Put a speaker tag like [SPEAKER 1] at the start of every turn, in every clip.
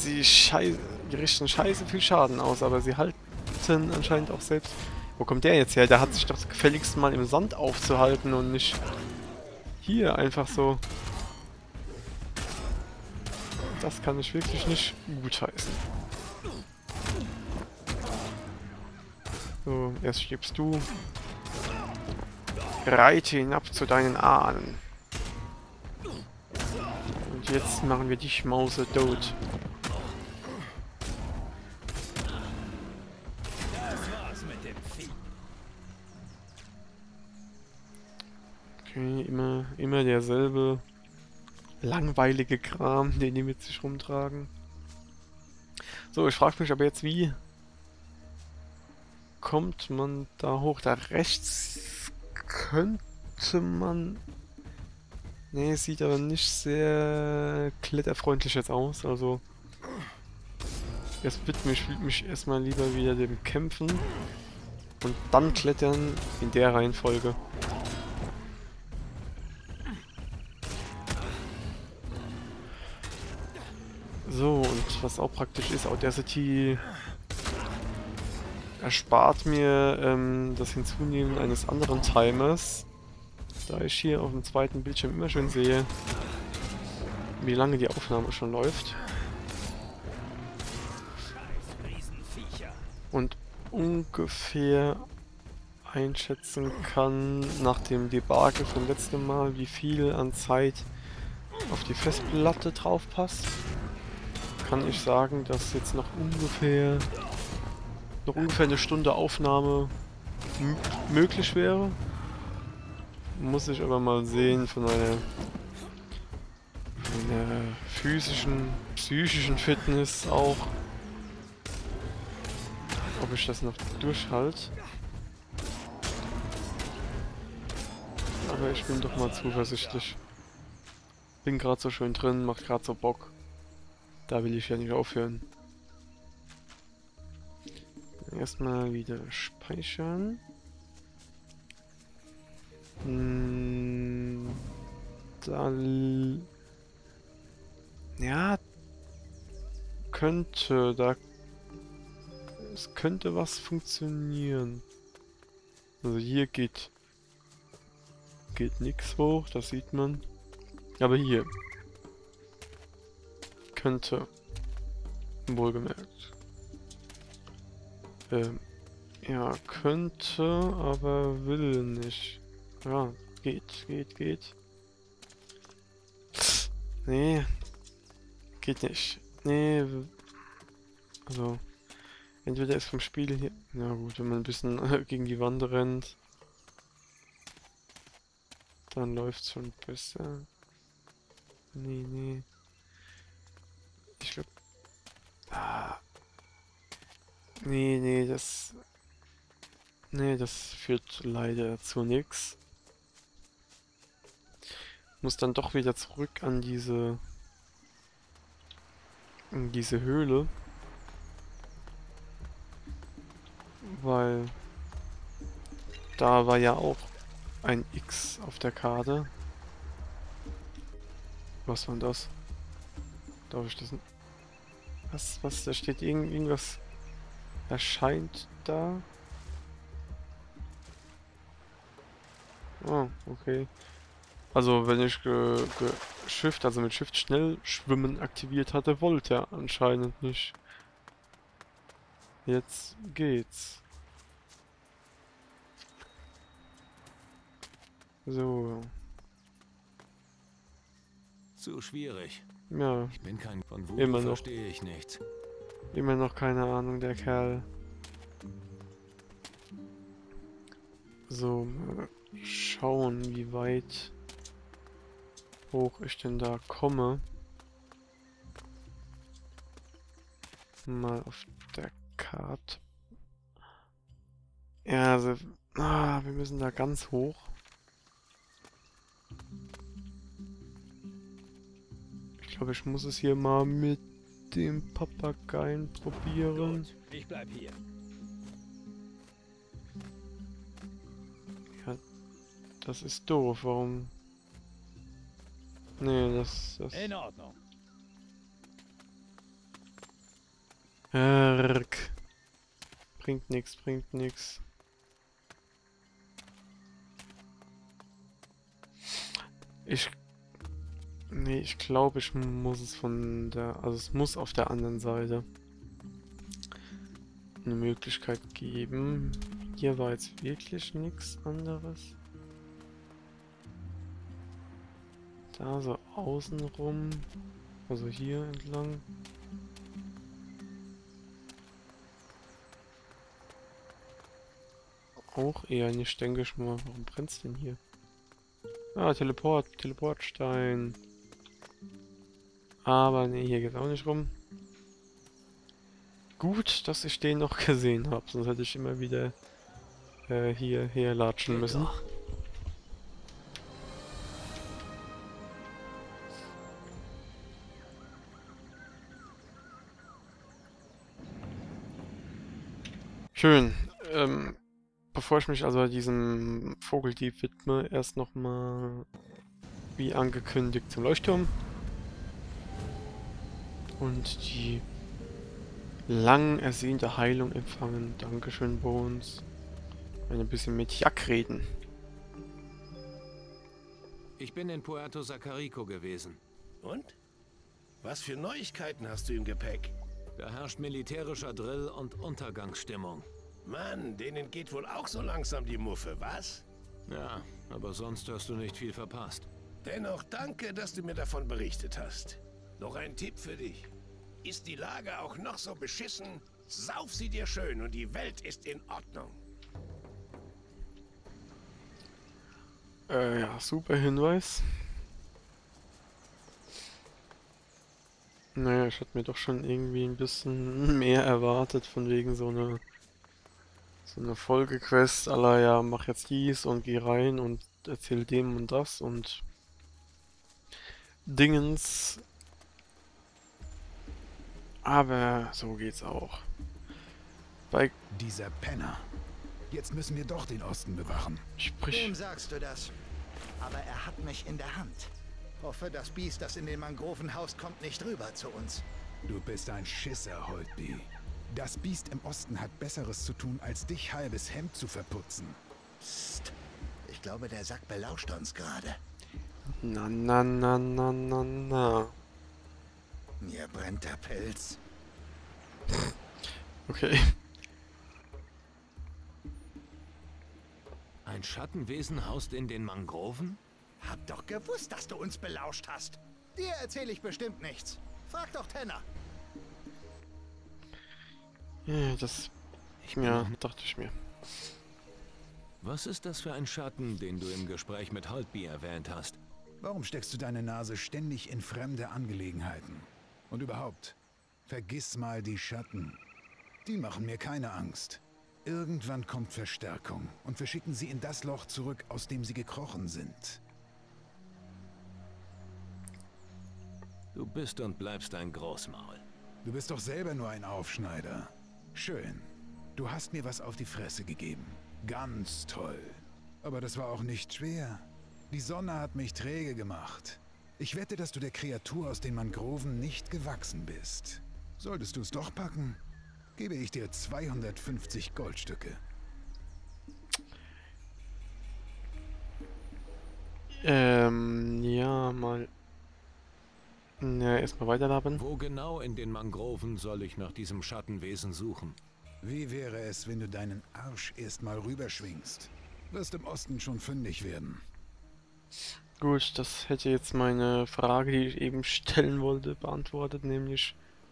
[SPEAKER 1] die richten scheiße viel Schaden aus, aber sie halten anscheinend auch selbst... Wo kommt der jetzt her? Der hat sich doch gefälligst mal im Sand aufzuhalten und nicht hier einfach so. Das kann ich wirklich nicht gutheißen. So, erst stirbst du. Reite hinab zu deinen Ahnen. Und jetzt machen wir dich mausetot. Okay, immer derselbe langweilige Kram, den die mit sich rumtragen. So, ich frage mich aber jetzt, wie kommt man da hoch? Da rechts könnte man... Ne, sieht aber nicht sehr kletterfreundlich jetzt aus, also... Jetzt widme ich mich erstmal lieber wieder dem Kämpfen und dann Klettern in der Reihenfolge. So, und was auch praktisch ist, Audacity erspart mir das Hinzunehmen eines anderen Timers, da ich hier auf dem zweiten Bildschirm immer schön sehe, wie lange die Aufnahme schon läuft. Und ungefähr einschätzen kann nach dem Debakel vom letzten Mal, wie viel an Zeit auf die Festplatte drauf passt. Kann ich sagen, dass jetzt noch ungefähr eine Stunde Aufnahme möglich wäre. Muss ich aber mal sehen von einer physischen, psychischen Fitness auch, ob ich das noch durchhalte. Aber ich bin doch mal zuversichtlich. Bin gerade so schön drin, macht gerade so Bock. Da will ich ja nicht aufhören. Erstmal wieder speichern. Dann... Ja... Es könnte was funktionieren. Also hier geht nichts hoch, das sieht man. Aber hier könnte, wohlgemerkt. Ja, könnte, aber will nicht. Ja, geht. Nee, geht nicht. Nee, also, entweder ist vom Spiel hier... Na gut, wenn man ein bisschen gegen die Wand rennt, dann läuft's schon besser. Nee. Ich glaube... Nee, das führt leider zu nichts. Muss dann doch wieder zurück an diese Höhle. Weil da war ja auch ein X auf der Karte. Was war denn das? Darf ich das nicht? Was? Da steht irgendwas erscheint da. Oh, okay. Also wenn ich Shift, also mit Shift schnell schwimmen aktiviert hatte, wollte er anscheinend nicht. Jetzt geht's. So.
[SPEAKER 2] Zu schwierig.
[SPEAKER 1] Ja.
[SPEAKER 2] Ich bin kein von
[SPEAKER 1] Immer
[SPEAKER 2] Voodoo,
[SPEAKER 1] noch.
[SPEAKER 2] verstehe ich nichts.
[SPEAKER 1] Immer noch keine Ahnung, der Kerl. So, mal schauen, wie weit hoch ich denn da komme. Mal auf der Karte. Ja, also, wir müssen da ganz hoch. Ich glaube, ich muss es hier mal mit dem Papageien probieren.
[SPEAKER 2] Gut, ich bleib hier.
[SPEAKER 1] Ja, das ist doof. Warum? Nee, das...
[SPEAKER 2] In Ordnung.
[SPEAKER 1] Erk. Bringt nix, bringt nix. Nee, ich glaube, ich muss es von der... Also es muss auf der anderen Seite eine Möglichkeit geben. Hier war jetzt wirklich nichts anderes. Da so außenrum. Also hier entlang. Auch eher nicht, denke ich mal. Warum brennt's denn hier? Ah, Teleportstein. Aber nee, hier geht's auch nicht rum. Gut, dass ich den noch gesehen habe, sonst hätte ich immer wieder hierher latschen müssen.
[SPEAKER 2] Doch.
[SPEAKER 1] Schön. Bevor ich mich also diesem Vogeldieb widme, erst nochmal, wie angekündigt, zum Leuchtturm. Und die lang ersehnte Heilung empfangen. Dankeschön, Bones. Ein bisschen mit Jack reden.
[SPEAKER 2] Ich bin in Puerto Sacarico gewesen.
[SPEAKER 3] Und? Was für Neuigkeiten hast du im Gepäck?
[SPEAKER 2] Da herrscht militärischer Drill und Untergangsstimmung.
[SPEAKER 3] Mann, denen geht wohl auch so langsam die Muffe, was?
[SPEAKER 2] Ja, aber sonst hast du nicht viel verpasst.
[SPEAKER 3] Dennoch danke, dass du mir davon berichtet hast. Noch ein Tipp für dich. Ist die Lage auch noch so beschissen, sauf sie dir schön und die Welt ist in Ordnung.
[SPEAKER 1] Ja, super Hinweis. Naja, ich hatte mir doch schon irgendwie ein bisschen mehr erwartet, von wegen so eine Folgequest, à la, ja, mach jetzt dies und geh rein und erzähl dem und das und Dingens. Aber so geht's auch. Bei
[SPEAKER 4] Dieser Penner. Jetzt müssen wir doch den Osten bewachen.
[SPEAKER 1] sprich.
[SPEAKER 5] Wem sagst du das? Aber er hat mich in der Hand. Hoffe, das Biest, das in den Mangroven haust, kommt nicht rüber zu uns.
[SPEAKER 4] Du bist ein Schisser, Holtby. Das Biest im Osten hat Besseres zu tun, als dich halbes Hemd zu verputzen.
[SPEAKER 5] Psst. Ich glaube, der Sack belauscht uns gerade.
[SPEAKER 1] Na, na, na, na, na, na.
[SPEAKER 5] Mir brennt der Pelz.
[SPEAKER 1] Okay.
[SPEAKER 2] Ein Schattenwesen haust in den Mangroven?
[SPEAKER 5] Hab doch gewusst, dass du uns belauscht hast. Dir erzähle ich bestimmt nichts. Frag doch Tenner.
[SPEAKER 1] Ja, ja, dachte ich mir.
[SPEAKER 2] Was ist das für ein Schatten, den du im Gespräch mit Holtby erwähnt hast?
[SPEAKER 4] Warum steckst du deine Nase ständig in fremde Angelegenheiten? Und überhaupt, vergiss mal die Schatten. Die machen mir keine Angst. Irgendwann kommt Verstärkung und wir schicken sie in das Loch zurück, aus dem sie gekrochen sind.
[SPEAKER 2] Du bist und bleibst ein Großmaul.
[SPEAKER 4] Du bist doch selber nur ein Aufschneider. Schön. Du hast mir was auf die Fresse gegeben. Ganz toll. Aber das war auch nicht schwer. Die Sonne hat mich träge gemacht. Ich wette, dass du der Kreatur aus den Mangroven nicht gewachsen bist. Solltest du es doch packen, gebe ich dir 250 Goldstücke.
[SPEAKER 1] Ja, mal. Ja, erstmal weiterlabern.
[SPEAKER 2] Wo genau in den Mangroven soll ich nach diesem Schattenwesen suchen?
[SPEAKER 4] Wie wäre es, wenn du deinen Arsch erstmal rüberschwingst? Wirst im Osten schon fündig werden.
[SPEAKER 1] Gut, das hätte jetzt meine Frage, die ich eben stellen wollte, beantwortet, nämlich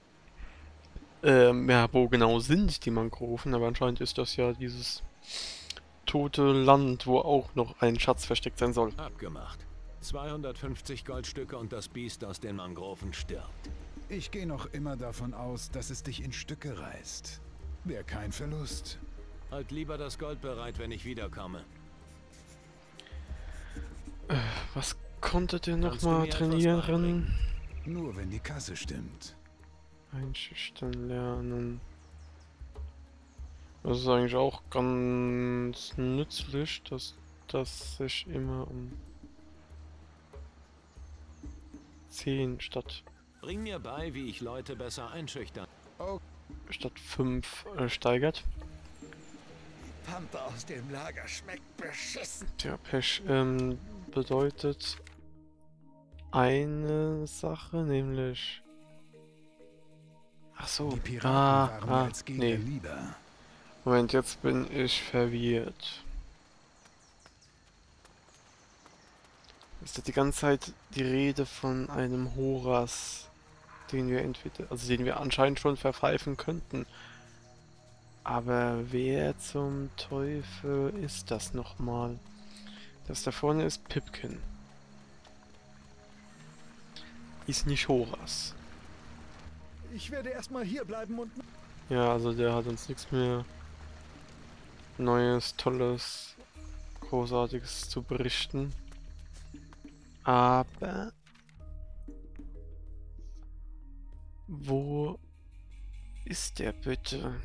[SPEAKER 1] ja, wo genau sind die Mangroven? Aber anscheinend ist das ja dieses tote Land, wo auch noch ein Schatz versteckt sein soll.
[SPEAKER 2] Abgemacht. 250 Goldstücke und das Biest aus den Mangroven stirbt.
[SPEAKER 4] Ich gehe noch immer davon aus, dass es dich in Stücke reißt. Wäre kein Verlust.
[SPEAKER 2] Halt lieber das Gold bereit, wenn ich wiederkomme.
[SPEAKER 1] Was konntet ihr
[SPEAKER 2] Kannst du
[SPEAKER 1] nochmal
[SPEAKER 2] mir etwas
[SPEAKER 1] trainieren?
[SPEAKER 2] beibringen?
[SPEAKER 4] Nur wenn die Kasse stimmt.
[SPEAKER 1] Einschüchtern lernen. Das ist eigentlich auch ganz nützlich, dass das sich immer um 10 statt
[SPEAKER 2] Bring mir bei, wie ich Leute besser einschüchtern.
[SPEAKER 1] Statt 5 steigert.
[SPEAKER 5] Pampe aus dem Lager schmeckt beschissen.
[SPEAKER 1] Tja, Pech bedeutet eine Sache, nämlich... Ach so.
[SPEAKER 4] Die Piraten waren mir als Gegner
[SPEAKER 1] nee.
[SPEAKER 4] lieber.
[SPEAKER 1] Moment, jetzt bin ich verwirrt. Ist das die ganze Zeit die Rede von einem Horas, den wir entweder, also den wir anscheinend schon verpfeifen könnten. Aber wer zum Teufel ist das nochmal? Das da vorne ist Pipkin. Ist nicht Horas.
[SPEAKER 5] Ich werde erstmal hier bleiben und...
[SPEAKER 1] Ja, also der hat uns nichts mehr Neues, Tolles, Großartiges zu berichten. Aber wo ist der bitte?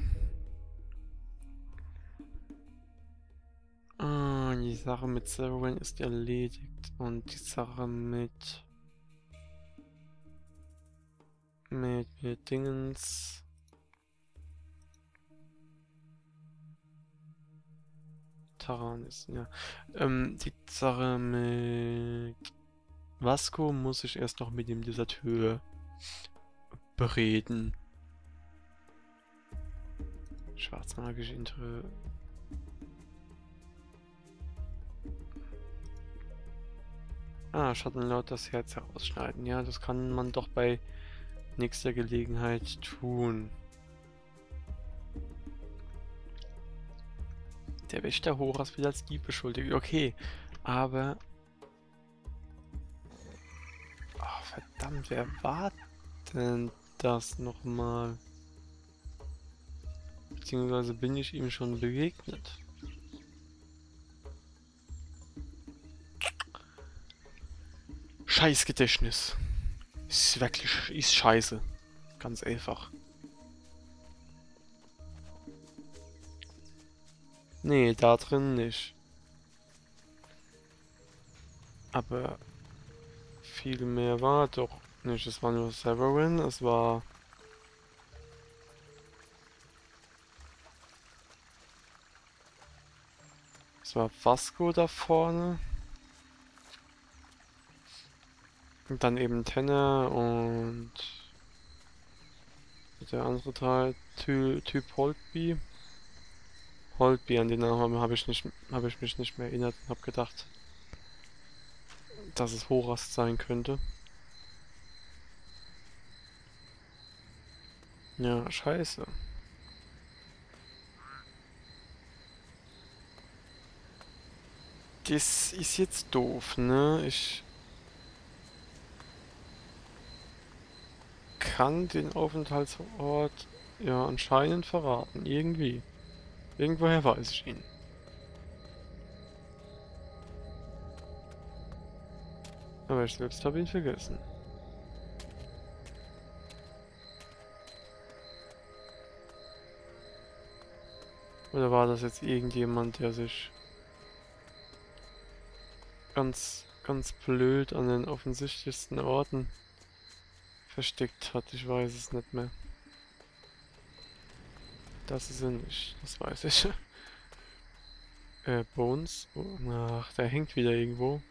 [SPEAKER 1] Ah, die Sache mit Severin ist erledigt und die Sache mit Dingens. Taran ist, ja. Die Sache mit Vasco muss ich erst noch mit dem Deserteur bereden. Schwarzmagische Schattenlaut das Herz herausschneiden. Ja, das kann man doch bei nächster Gelegenheit tun. Der Wächter Horas wird als Dieb beschuldigt. Okay, aber... Oh, verdammt, wer war denn das nochmal? Beziehungsweise bin ich ihm schon begegnet? Scheiß Gedächtnis. Ist wirklich, ist scheiße. Ganz einfach. Nee, da drin nicht. Aber viel mehr war doch nicht. Es war nur Severin, es war... Es war Vasco da vorne. Und dann eben Tanner und... Der andere Teil, Typ Holtby. Holtby, an den Namen habe ich mich nicht mehr erinnert und habe gedacht, dass es Horas sein könnte. Ja, scheiße. Das ist jetzt doof, ne? Ich kann den Aufenthaltsort ja anscheinend verraten, irgendwie. Irgendwoher weiß ich ihn. Aber ich selbst habe ihn vergessen. Oder war das jetzt irgendjemand, der sich ganz blöd an den offensichtlichsten Orten versteckt hat? Ich weiß es nicht mehr. Das ist er nicht, das weiß ich. Bones? Oh, ach, der hängt wieder irgendwo.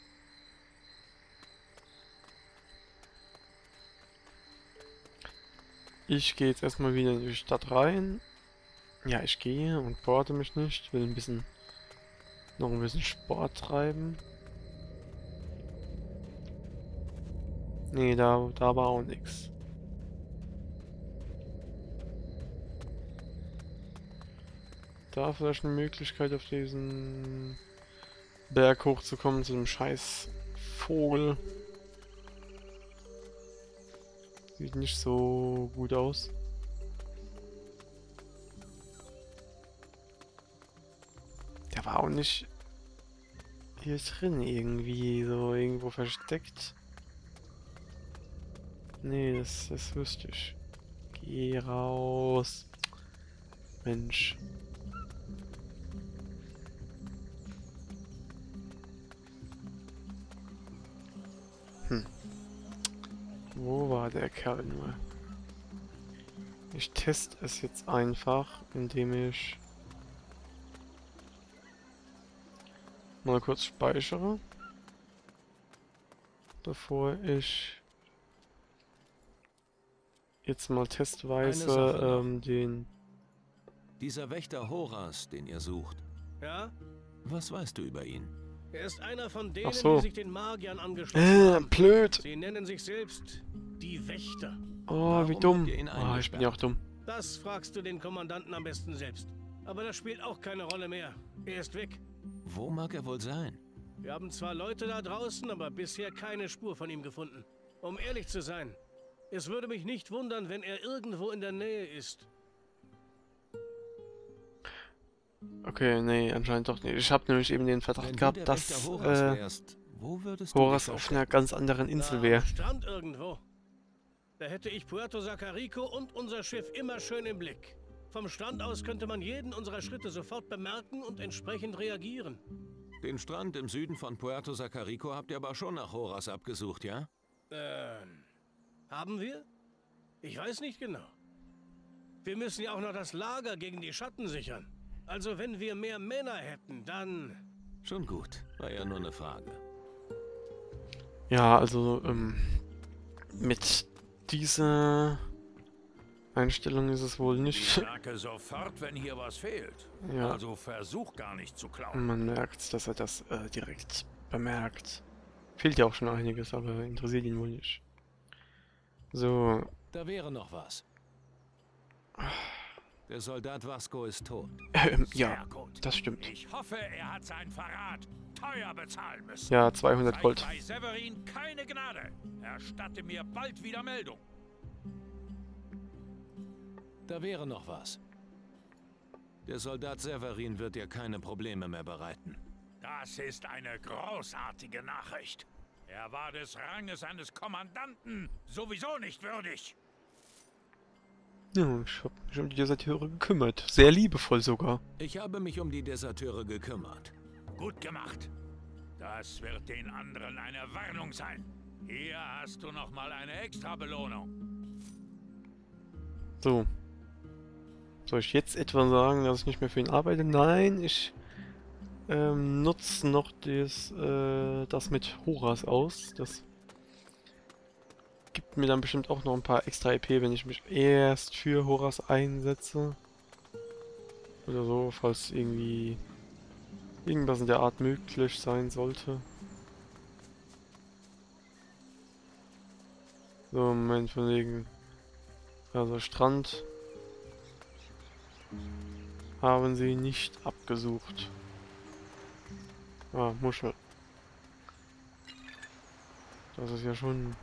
[SPEAKER 1] Ich gehe jetzt erstmal wieder in die Stadt rein. Ja, ich gehe und bohrte mich nicht. Will noch ein bisschen Sport treiben. Nee, da war auch nichts. Da vielleicht eine Möglichkeit, auf diesen Berg hochzukommen, zu dem scheiß Vogel. Sieht nicht so gut aus. Der war auch nicht hier drin irgendwie, so irgendwo versteckt. Nee, das wüsste ich. Geh raus. Mensch. Wo war der Kerl nur? Ich teste es jetzt einfach, indem ich mal kurz speichere, bevor ich jetzt mal
[SPEAKER 2] Eine
[SPEAKER 1] testweise
[SPEAKER 2] Sache noch.
[SPEAKER 1] den...
[SPEAKER 2] Dieser Wächter Horas, den ihr sucht.
[SPEAKER 6] Ja?
[SPEAKER 2] Was weißt du über ihn?
[SPEAKER 6] Er ist einer von denen,
[SPEAKER 1] so.
[SPEAKER 6] die sich den Magiern angeschlossen haben.
[SPEAKER 1] blöd!
[SPEAKER 6] Sie nennen sich selbst die Wächter.
[SPEAKER 1] Oh, wie
[SPEAKER 2] Warum
[SPEAKER 1] dumm.
[SPEAKER 2] habt ihr ihn
[SPEAKER 1] Oh, ich bin ja auch dumm.
[SPEAKER 6] Das fragst du den Kommandanten am besten selbst. Aber das spielt auch keine Rolle mehr. Er ist weg.
[SPEAKER 2] Wo mag er wohl sein?
[SPEAKER 6] Wir haben zwar Leute da draußen, aber bisher keine Spur von ihm gefunden. Um ehrlich zu sein, es würde mich nicht wundern, wenn er irgendwo in der Nähe ist.
[SPEAKER 1] Okay, nee, anscheinend doch nicht. Ich habe nämlich eben den
[SPEAKER 2] Wenn
[SPEAKER 1] Verdacht
[SPEAKER 2] du
[SPEAKER 1] gehabt,
[SPEAKER 2] der
[SPEAKER 1] dass
[SPEAKER 2] Wächter Horas wärst, wo würdest du
[SPEAKER 1] Horas
[SPEAKER 2] dich
[SPEAKER 1] auf
[SPEAKER 2] verstecken?
[SPEAKER 1] einer ganz anderen Insel wäre.
[SPEAKER 6] Am Strand irgendwo. Da hätte ich Puerto Sacarico und unser Schiff immer schön im Blick. Vom Strand aus könnte man jeden unserer Schritte sofort bemerken und entsprechend reagieren.
[SPEAKER 2] Den Strand im Süden von Puerto Sacarico habt ihr aber schon nach Horas abgesucht, ja?
[SPEAKER 6] Haben wir? Ich weiß nicht genau. Wir müssen ja auch noch das Lager gegen die Schatten sichern. Also wenn wir mehr Männer hätten, dann...
[SPEAKER 2] Schon gut. War ja nur eine Frage.
[SPEAKER 1] Ja, also mit dieser Einstellung ist es wohl
[SPEAKER 7] Ich
[SPEAKER 1] nicht.
[SPEAKER 7] merke sofort, wenn hier was fehlt.
[SPEAKER 1] Ja.
[SPEAKER 7] Also versuch gar nicht zu klauen.
[SPEAKER 1] Man merkt, dass er das direkt bemerkt. Fehlt ja auch schon einiges, aber interessiert ihn wohl nicht. So,
[SPEAKER 2] Da wäre noch was. Der Soldat Vasco ist tot.
[SPEAKER 1] ja,
[SPEAKER 7] Sehr gut.
[SPEAKER 1] das stimmt.
[SPEAKER 7] Ich hoffe, er hat seinen Verrat teuer bezahlen müssen.
[SPEAKER 1] Ja, 200 Gold.
[SPEAKER 7] Sei bei Severin keine Gnade. Erstatte mir bald wieder Meldung.
[SPEAKER 2] Da wäre noch was. Der Soldat Severin wird dir keine Probleme mehr bereiten.
[SPEAKER 7] Das ist eine großartige Nachricht. Er war des Ranges eines Kommandanten sowieso nicht würdig.
[SPEAKER 1] Ja, ich habe mich um die Deserteure gekümmert. Sehr liebevoll sogar.
[SPEAKER 2] Ich habe mich um die Deserteure gekümmert.
[SPEAKER 7] Gut gemacht. Das wird den anderen eine Warnung sein. Hier hast du noch mal eine extra Belohnung.
[SPEAKER 1] So. Soll ich jetzt etwa sagen, dass ich nicht mehr für ihn arbeite? Nein, ich nutze noch das mit Horas aus. Das gibt mir dann bestimmt auch noch ein paar extra EP, wenn ich mich erst für Horas einsetze. Oder so, falls irgendwie irgendwas in der Art möglich sein sollte. So, Moment, von wegen. Also Strand haben sie nicht abgesucht. Ah, Muschel. Das ist ja schon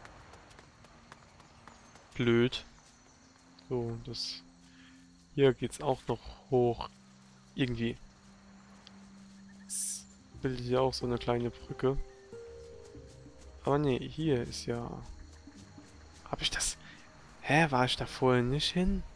[SPEAKER 1] blöd. So, das hier geht's auch noch hoch. Irgendwie. Es bildet ja auch so eine kleine Brücke. Aber nee, hier ist ja... Hab ich das... Hä, war ich da vorher nicht hin?